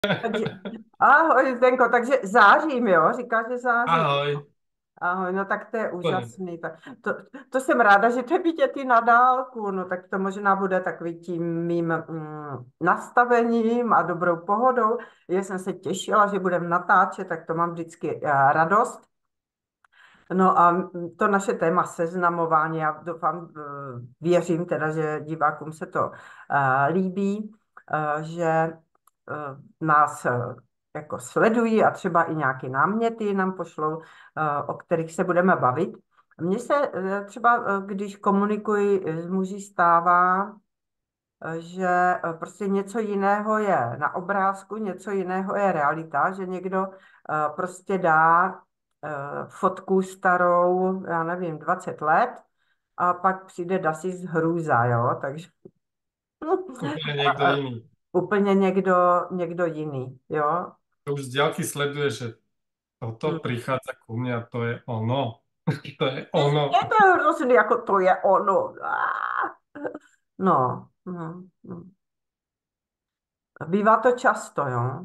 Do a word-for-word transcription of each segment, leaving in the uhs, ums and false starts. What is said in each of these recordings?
Takže, ahoj Zdenko, takže zářím, jo? Říkáš, že září. Ahoj. Ahoj, no tak to je Úplne. úžasný. Tak to, to jsem ráda, že to je vidět i na dálku. No tak to možná bude takový tím mým mm, nastavením a dobrou pohodou. Já jsem se těšila, že budeme natáčet, tak to mám vždycky eh, radost. No a to naše téma seznamování, já doufám, eh, věřím teda, že divákům se to eh, líbí, eh, že eh, nás eh, jako sledují a třeba i nějaké náměty nám pošlou, eh, o kterých se budeme bavit. Mně se eh, třeba, eh, když komunikuji s muži, stává, eh, že eh, prostě něco jiného je na obrázku, něco jiného je realita, že někdo eh, prostě dá eh, fotku starou, já nevím, dvacet let a pak přijde Dasi z hrůza, jo, takže Úplne niekto iný. úplně někdo, někdo jiný, jo. To už z diaľky sleduje, že toto Hmm. prichádza ku mne a to je ono. To je Je, ono. je to hrozný, jako to je ono. Ah. No, no, no. Bývá to často, jo.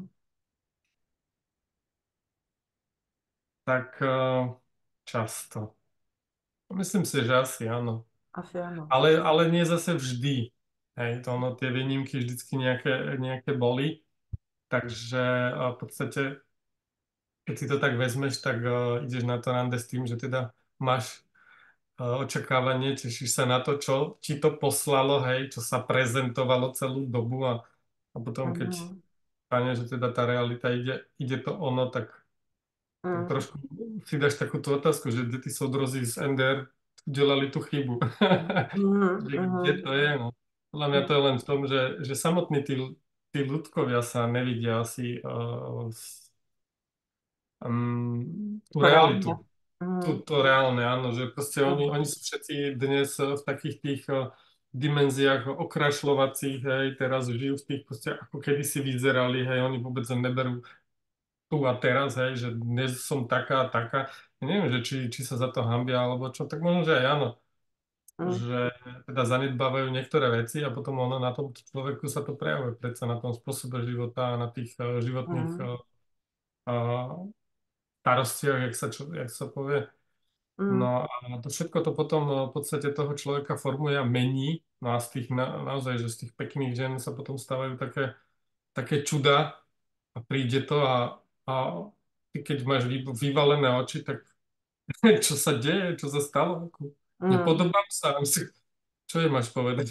Tak eh, často. Myslím si, že asi áno. Asi ano. Ale, ale nie zase vždy. Hej, to ono, tie výnimky vždycky nejaké, nejaké boli. Takže eh, v podstate, keď si to tak vezmeš, tak eh, ideš na to rande s tým, že teda máš eh, očakávanie, tešíš sa na to, čo ti to poslalo, hej, čo sa prezentovalo celú dobu a, a potom, keď Mhm. stane, že teda tá realita ide, ide to ono, tak, tak Mhm. trošku si dáš takú tú otázku, že kde tí soudrozi z en dé er udelali tú chybu. Mhm. Že kde Mhm. to je, no. Podľa mňa to je len v tom, že, že samotní tí, tí ľudkovia sa nevidia asi uh, s- um, tú To reálně. realitu. To, Mhm. to reálne, áno, že proste oni, Mhm. oni sú všetci dnes v takých tých eh, dimenziách okrašľovacích, hej, teraz žijú v tých proste, ako kedysi vyzerali, hej, oni vôbec neberú tu a teraz, hej, že dnes som taká a taká. Ja neviem, že či, či sa za to hambia, alebo čo, tak možno, že aj áno, Mhm. že teda zanedbávajú niektoré veci a potom ono na tom človeku sa to prejavuje predsa na tom spôsobe života a na tých eh, životných Mhm. eh, eh, starostiach, jak sa, čo, jak sa povie. Mhm. No a to všetko to potom eh, v podstate toho človeka formuje a mení. No a z tých na, naozaj, že z tých pekných žien sa potom stávajú také, také čuda a príde to a, a ty keď máš vy, vyvalené oči, tak čo sa deje, čo sa stalo? Ako, Mhm. nepodobám sa. Čo je máš povedať?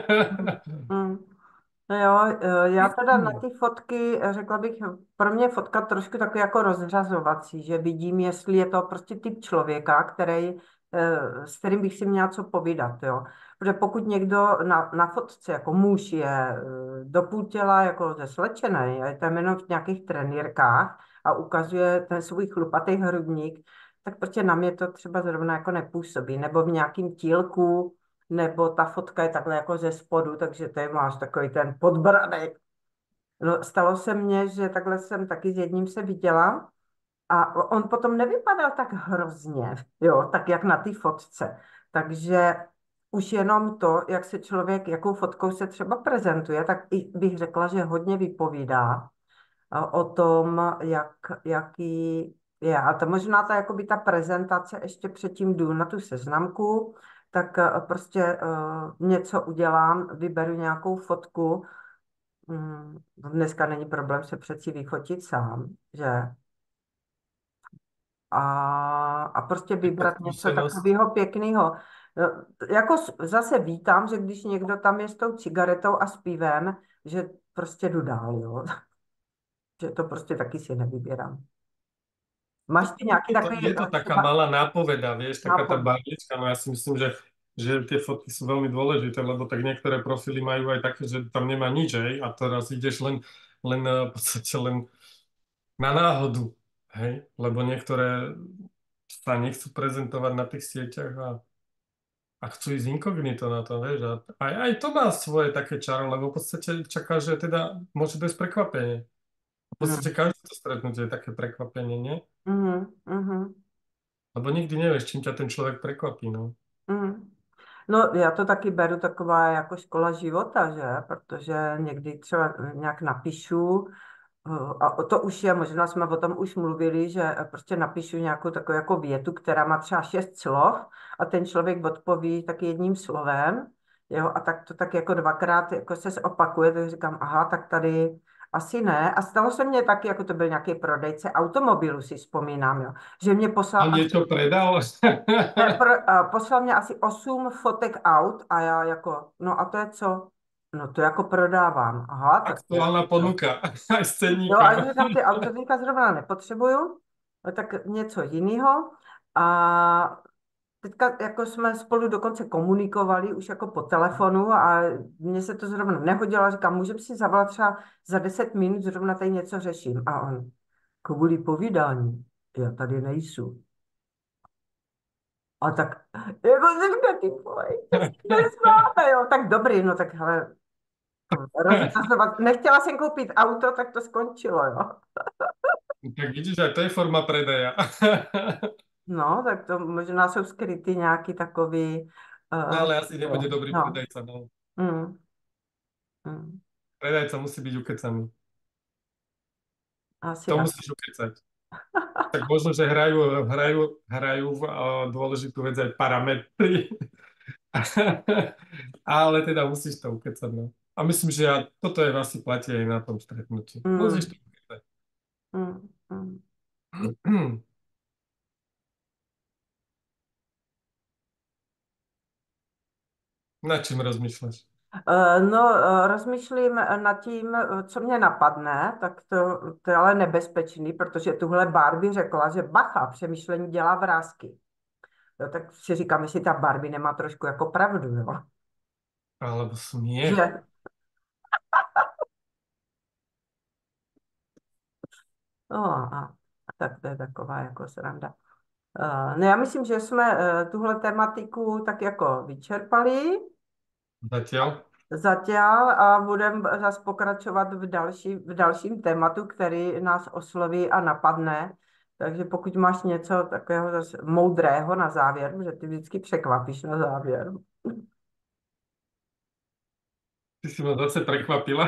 Mhm. No jo, eh, já teda na ty fotky, eh, řekla bych, pro mě je fotka trošku takový jako rozřazovací, že vidím, jestli je to prostě typ člověka, který, eh, s kterým bych si měla co povídat, jo. Protože pokud někdo na, na fotce jako muž je eh, do půl těla jako zeslečený, a je tam jenom v nějakých trenýrkách a ukazuje ten svůj chlupatý hrudník, tak prostě na mě to třeba zrovna jako nepůsobí. Nebo v nějakém tílku, nebo ta fotka je takhle jako ze spodu, takže tady máš takový ten podbradek. No, stalo se mně, že takhle jsem taky s jedním se viděla a on potom nevypadal tak hrozně, jo, tak jak na té fotce. Takže už jenom to, jak se člověk, jakou fotkou se třeba prezentuje, tak i bych řekla, že hodně vypovídá a o tom, jak, jaký je. A to možná ta, jakoby ta prezentace ještě předtím jdu na tu seznamku, tak eh, prostě eh, něco udělám, vyberu nějakou fotku. Mm, Dneska není problém se přeci vyfotit sám, že? A, a prostě Taká vybrat něco skúsenosť. takového pěkného. Jako s- zase vítám, že když někdo tam je s tou cigaretou a s pivem, že prostě jdu dál, jo. Že to prostě taky si nevybírám. Máš Tak ty je nějaký to, takový je to eh, taká třeba malá nápoveda, vieš, taká tá nápad? barlička, no ja si myslím, že, že tie fotky sú veľmi dôležité, lebo tak niektoré profily majú aj také, že tam nemá nič, hej, a teraz ideš len, len eh, v podstate len na náhodu, hej, lebo niektoré sa nechcú prezentovať na tých sieťach a, a chcú ísť inkognito na to, vieš, a aj, aj to má svoje také čaro, lebo v podstate čaká, že teda môže dojsť prekvapenie. V podstate Mm, každé to stretnutie je také prekvapenie, nie? mm, mm, Lebo nikdy nevieš, čím ťa ten človek prekvapí, no. mm. No, já to taky beru taková jako škola života, že? Protože někdy třeba nějak napíšu A to už je, možná jsme o tom už mluvili, že prostě napíšu nějakou takovou jako větu, která má třeba šest slov a ten člověk odpoví tak jedním slovem, jo, a tak to tak jako dvakrát jako se opakuje, tak říkám, aha, tak tady asi ne. A stalo se mně taky, jako to byl nějaký prodejce automobilu, si vzpomínám, jo, že mě poslal On asi, niečo predal? ne, pro, a poslal mě asi osm fotek aut a já jako, no a to je co? No to jako prodávám. Aha, tak to je. Aktuálna ponuka. Aj s Jo, a cenníkom. říkám, ty auto teďka zrovna nepotřebuju, no tak něco jiného. A teďka jako jsme spolu dokonce komunikovali už jako po telefonu a mně se to zrovna nehodilo. A říkám, můžeme si zavolat třeba za deset minut, zrovna tady něco řeším. A on, kvůli povídání, já tady nejsou. A tak, jako si říká, ty vole, to nezvládne, jo, tak dobrý, no tak hele, rozhazovat. Nechtěla jsem koupit auto, tak to skončilo, jo. Tak vidíš, aj to je forma predaja. No, tak to možná jsou skryty nějaký takový, No uh, ale asi nebude dobrý no, predajca. No. mm, mm, Predajca musí byť ukecaný. asi To ano. musíš ukecať. Tak možno, že hrajú, hrajú, hrajú uh, dôležitú vec aj parametry. Ale teda musíš to ukecať. No. A myslím, že ja, toto je asi platí aj na tom stretnutí. Musíš Mm, to ukecať. mm, mm. Nad čím rozmýšľaš? Eh, No, eh, rozmýšlím nad tím, eh, co mě napadne, tak to, to je ale nebezpečný, protože tuhle Barbie řekla, že bacha, přemýšlení dělá vrásky. Jo, tak si říkám, jestli ta Barbie nemá trošku jako pravdu, jo. Alebo smiech? Že, no, a, tak to je taková jako sranda. Eh, No já myslím, že jsme eh, tuhle tematiku tak jako vyčerpali Zatiaľ? zatím a budeme zase pokračovat v, další, v dalším tématu, který nás osloví a napadne. Takže pokud máš něco takového zase moudrého na závěr, že ty vždycky překvapíš na závěr. Ty si ma zase prekvapila.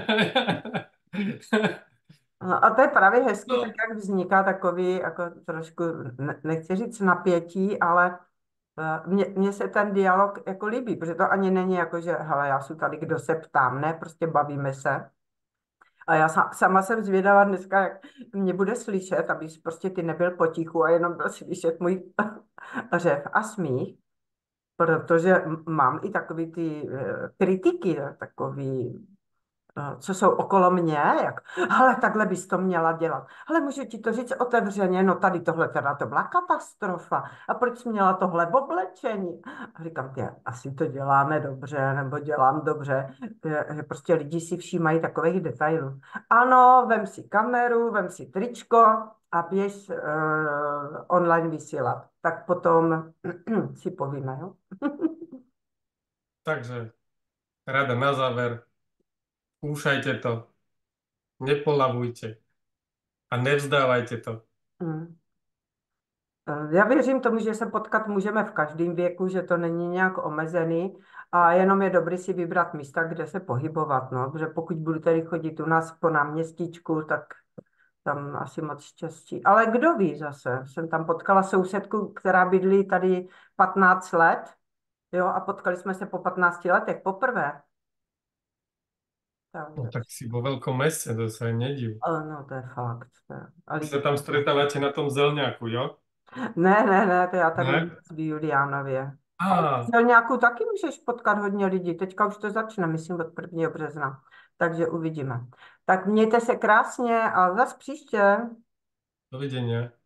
No a to je právě hezky, tak No, jak vzniká takový, jako trošku, ne- nechci říct napětí, ale eh, mně, mně se ten dialog jako líbí, protože to ani není jako, že hele, já jsem tady, kdo se ptám, ne, prostě bavíme se. A já sa, sama jsem zvědavá dneska, jak mě bude slyšet, aby prostě ty nebyl potichu a jenom byl slyšet můj řev a smích, protože m- mám i takový ty eh, kritiky, takový eh, co jsou okolo mě, jak, hele, takhle bys to měla dělat. Ale můžu ti to říct otevřeně, no tady tohle teda to byla katastrofa. A proč jsi měla tohle v oblečení? A říkám, ty, asi to děláme dobře, nebo dělám dobře. Že že prostě lidi si všímají takových detailů. Ano, vem si kameru, vem si tričko a běž uh, online vysílat. Tak potom si povíme, jo? takže rada na záver. Skúšajte to. Nepolavujte. A nevzdávajte to. Mm. Eh, Já věřím tomu, že se potkat můžeme v každém věku, že to není nějak omezený a jenom je dobré si vybrat místa, kde se pohybovat, no, protože pokud budu tady chodit u nás po náměstíčku, tak tam asi moc štěstí. Ale kdo ví zase, jsem tam potkala sousedku, která bydlí tady patnáct let, jo, a potkali jsme se po patnácti letech poprvé. No Takže, tak si vo veľkom meste, to sa aj nediv. ale no, to je fakt. To je, a Vy sa lidi, tam stretávate na tom zelňaku, jo? ne, ne, ne, to já tady Ne? v Juliánově. Á, V nějakou taky můžeš potkat hodně lidí. Teďka už to začne, myslím, od prvního března. Takže uvidíme. Tak mějte se krásně a zas příště. dovidenia.